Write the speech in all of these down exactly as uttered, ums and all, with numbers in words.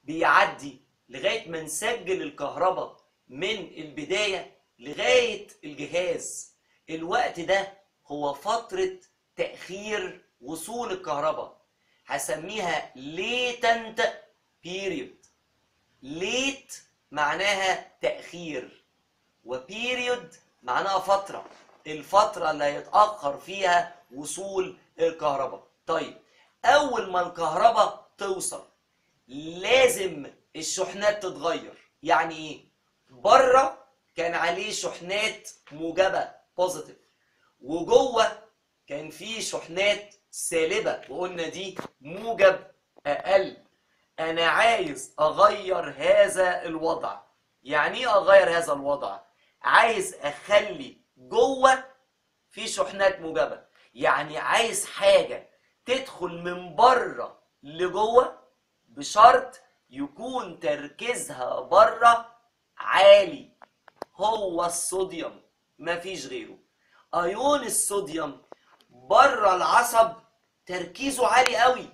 بيعدي لغاية ما نسجل الكهرباء من البداية لغاية الجهاز. الوقت ده هو فترة تأخير وصول الكهرباء، هسميها latent period. late معناها تأخير، وبيريود معناها فترة، الفترة اللي هيتأخر فيها وصول الكهرباء. طيب أول ما الكهرباء توصل لازم الشحنات تتغير. يعني إيه؟ بره كان عليه شحنات موجبة بوزيتيف، وجوه كان فيه شحنات سالبة وقلنا دي موجب أقل. أنا عايز أغير هذا الوضع. يعني إيه أغير هذا الوضع؟ عايز أخلي جوه في شحنات موجبة، يعني عايز حاجة تدخل من بره لجوه بشرط يكون تركيزها بره عالي. هو الصوديوم مفيش غيره. أيون الصوديوم بره العصب تركيزه عالي قوي،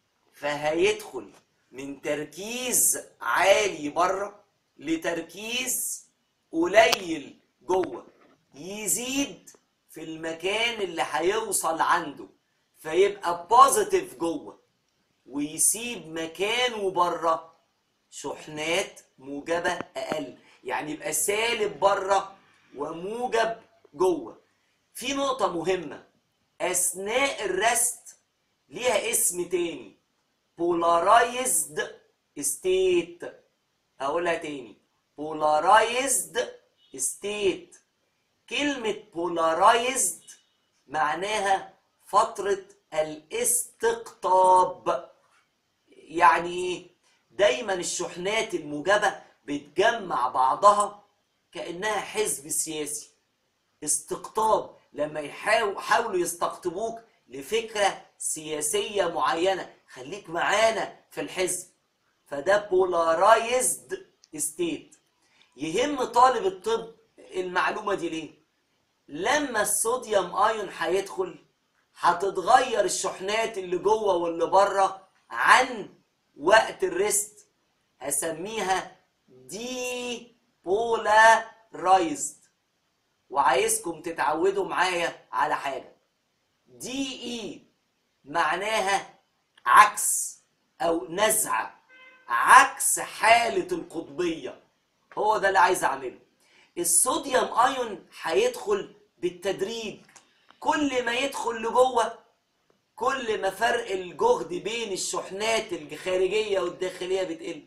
فهيدخل من تركيز عالي بره لتركيز قليل جوه، يزيد في المكان اللي هيوصل عنده فيبقى بوزيتيف جوه، ويسيب مكانه بره شحنات موجبة أقل، يعني يبقى سالب بره وموجب جوه. في نقطة مهمة، أثناء الرست ليها اسم تاني، polarized state. هقولها تاني، polarized state. كلمة polarized معناها فترة الاستقطاب. يعني ايه؟ دايما الشحنات الموجبة بتجمع بعضها كأنها حزب سياسي. استقطاب لما يحاولوا يستقطبوك لفكرة سياسية معينة، خليك معانا في الحزب، فده polarized state. يهم طالب الطب المعلومة دي ليه؟ لما الصوديوم ايون هيدخل هتتغير الشحنات اللي جوه واللي بره عن وقت الريست، هسميها دي بولارايزد. وعايزكم تتعودوا معايا على حاجة، دي اي معناها عكس او نزعة، عكس حالة القطبية. هو ده اللي عايز اعمله. الصوديوم ايون هيدخل بالتدريج، كل ما يدخل لجوه كل ما فرق الجهد بين الشحنات الخارجية والداخلية بتقل،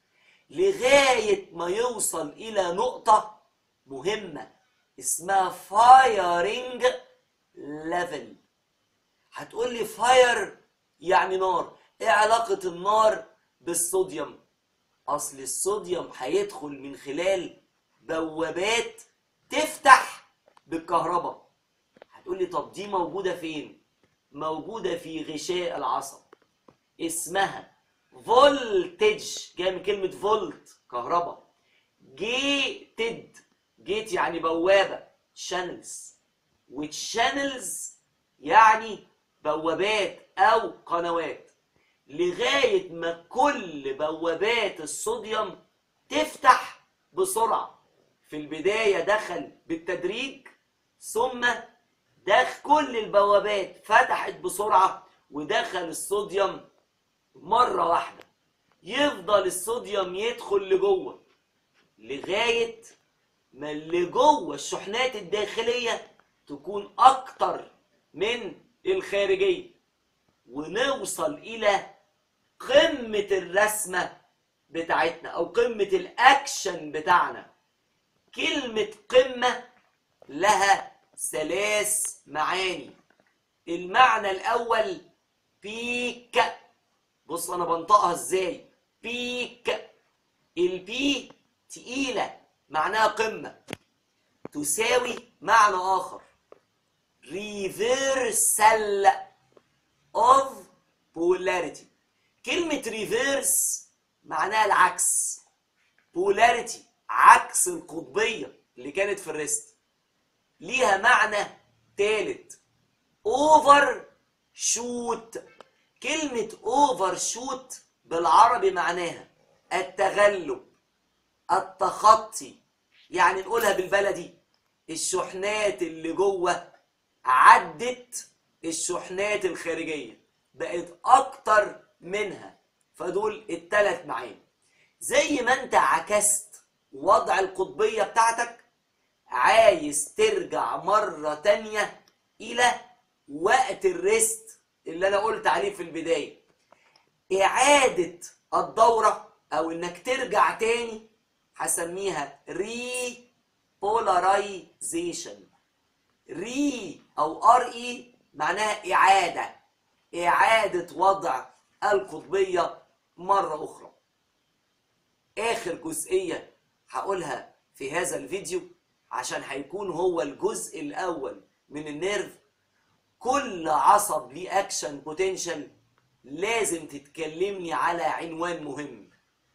لغاية ما يوصل إلى نقطة مهمة اسمها فايرنج ليفل. هتقول لي فاير يعني نار، ايه علاقة النار بالصوديوم؟ أصل الصوديوم هيدخل من خلال بوابات تفتح بالكهرباء. هتقول لي طب دي موجودة فين؟ موجودة في غشاء العصب، اسمها فولتج، جاي من كلمة فولت كهرباء. جيتد، جيت يعني بوابة، شانلز، والشانلز يعني بوابات أو قنوات، لغاية ما كل بوابات الصوديوم تفتح بسرعة. في البداية دخل بالتدريج، ثم دخل كل البوابات فتحت بسرعة ودخل الصوديوم مرة واحدة. يفضل الصوديوم يدخل لجوه لغاية ما اللي جوه الشحنات الداخلية تكون أكتر من الخارجية، ونوصل إلى قمة الرسمة بتاعتنا أو قمة الأكشن بتاعنا. كلمة قمة لها ثلاث معاني. المعنى الأول بيك، بص أنا بنطقها إزاي، بيك. البي تقيلة معناها قمة، تساوي معنى آخر reversal of polarity. كلمة reverse معناها العكس، polarity عكس القطبية اللي كانت في الريست. ليها معنى ثالث اوفر شوت. كلمة اوفر شوت بالعربي معناها التغلب، التخطي. يعني نقولها بالبلدي، الشحنات اللي جوه عدت الشحنات الخارجية، بقت أكتر منها. فدول التلات معاني. زي ما انت عكست وضع القطبية بتاعتك، عايز ترجع مرة تانية إلى وقت الريست اللي أنا قلت عليه في البداية. إعادة الدورة أو إنك ترجع تاني هسميها ري بولاريزيشن. ري أو ار إي معناها إعادة، إعادة وضع القطبية مرة أخرى. آخر جزئية هقولها في هذا الفيديو عشان هيكون هو الجزء الأول من النيرف. كل عصب ليه أكشن بوتنشال لازم تتكلمني على عنوان مهم: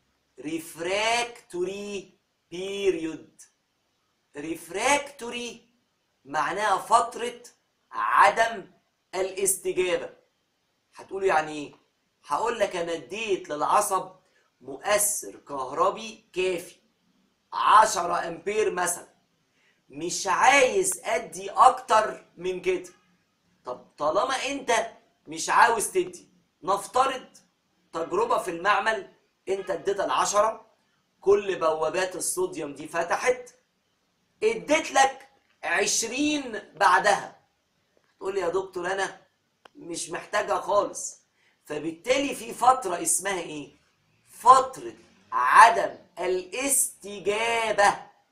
ريفراكتوري بيريود. ريفراكتوري معناها فترة عدم الاستجابة. هتقولوا يعني ايه؟ هقول لك انا اديت للعصب مؤثر كهربي كافي عشرة امبير مثلا، مش عايز ادي اكتر من كده. طب طالما انت مش عاوز تدي، نفترض تجربة في المعمل، انت اديت العشرة، كل بوابات الصوديوم دي فتحت، اديت لك عشرين بعدها. تقول لي يا دكتور انا مش محتاجها خالص. فبالتالي في فترة اسمها ايه؟ فترة عدم الاستجابة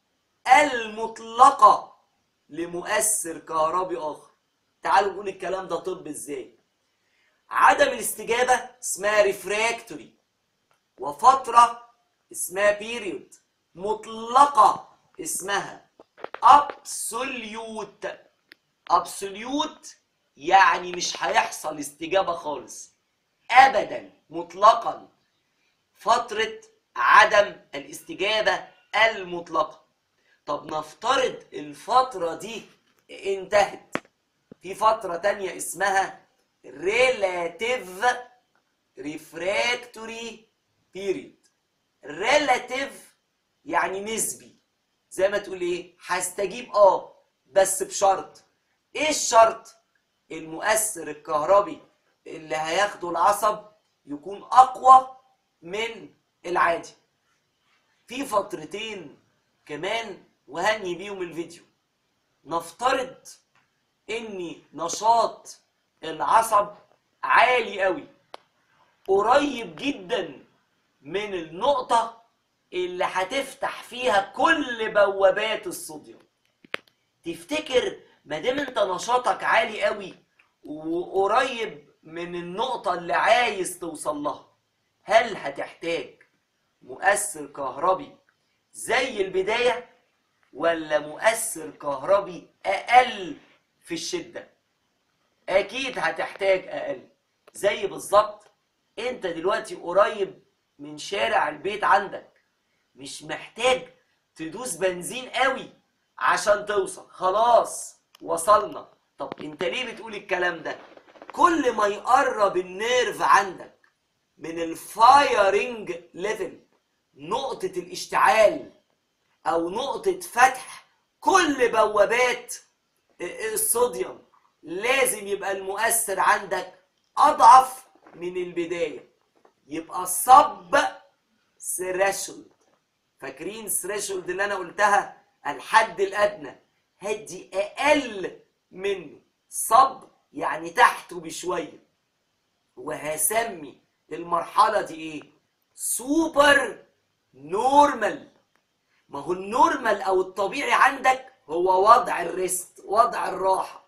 المطلقة لمؤثر كهربي اخر. تعالوا نقول الكلام ده طب ازاي. عدم الاستجابة اسمها ريفراكتوري، وفترة اسمها بيريود، مطلقة اسمها ابسوليوت. ابسوليوت يعني مش هيحصل استجابة خالص ابدا مطلقا. فترة عدم الاستجابة المطلقة. طب نفترض الفترة دي انتهت، في فترة تانية اسمها relative refractory period. relative يعني نسبي، زي ما تقول ايه، هستجيب اه بس بشرط. ايه الشرط؟ المؤثر الكهربي اللي هياخده العصب يكون اقوى من العادي. في فترتين كمان وهني بيهم الفيديو. نفترض ان نشاط العصب عالي قوي، قريب جدا من النقطة اللي هتفتح فيها كل بوابات الصوديوم. تفتكر ما دام انت نشاطك عالي قوي وقريب من النقطة اللي عايز توصل لها، هل هتحتاج مؤثر كهربي زي البداية ولا مؤثر كهربي أقل في الشدة؟ أكيد هتحتاج أقل. زي بالظبط انت دلوقتي قريب من شارع البيت عندك، مش محتاج تدوس بنزين قوي عشان توصل، خلاص وصلنا. طب انت ليه بتقول الكلام ده؟ كل ما يقرب النيرف عندك من الفايرنج ليفل، نقطة الاشتعال او نقطة فتح كل بوابات الصوديوم، لازم يبقى المؤثر عندك اضعف من البداية، يبقى صب ثريشولد. فاكرين ثريشولد اللي انا قلتها؟ الحد الادنى. هدي اقل منه، صب يعني تحته بشويه. وهسمي المرحله دي ايه؟ سوبر نورمال. ما هو النورمال او الطبيعي عندك هو وضع الريست، وضع الراحه.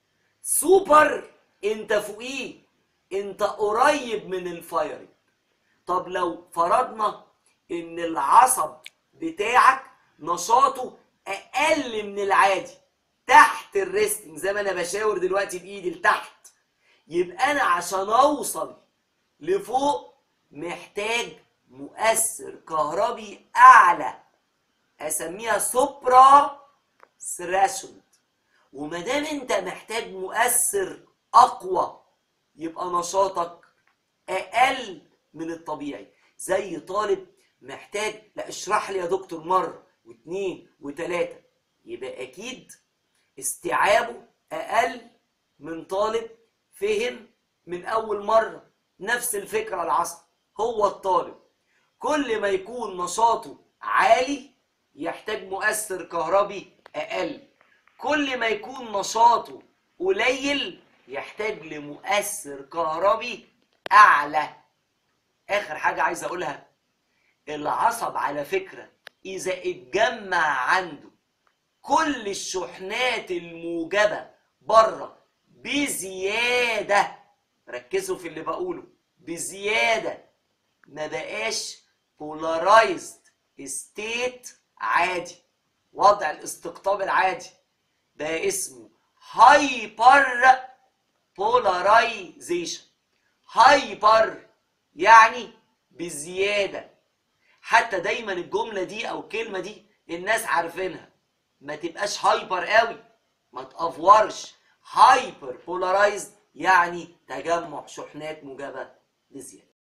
سوبر انت فوقيه، انت قريب من الفايرنج. طب لو فرضنا ان العصب بتاعك نشاطه اقل من العادي، تحت الريستنج، زي ما انا بشاور دلوقتي بايدي لتحت، يبقى انا عشان اوصل لفوق محتاج مؤثر كهربي اعلى، اسميها سوبرا ثريشولد. وما دام انت محتاج مؤثر اقوى، يبقى نشاطك اقل من الطبيعي. زي طالب محتاج لا اشرح لي يا دكتور مرة واثنين وثلاثة، يبقى أكيد استيعابه أقل من طالب فهم من أول مرة نفس الفكرة العصر. هو الطالب كل ما يكون نشاطه عالي يحتاج مؤثر كهربي أقل، كل ما يكون نشاطه قليل يحتاج لمؤثر كهربي أعلى. آخر حاجة عايز أقولها، العصب على فكرة إذا اتجمع عنده كل الشحنات الموجبة بره بزيادة، ركزوا في اللي بقوله، بزيادة، ما بقاش polarized state عادي، وضع الاستقطاب العادي، ده اسمه hyper polarization. hyper يعني بزيادة. حتى دايما الجملة دي او الكلمة دي الناس عارفينها، ما تبقاش هايبر قوي، ما تأفورش. هايبر بولارايزد يعني تجمع شحنات موجبة بزيادة.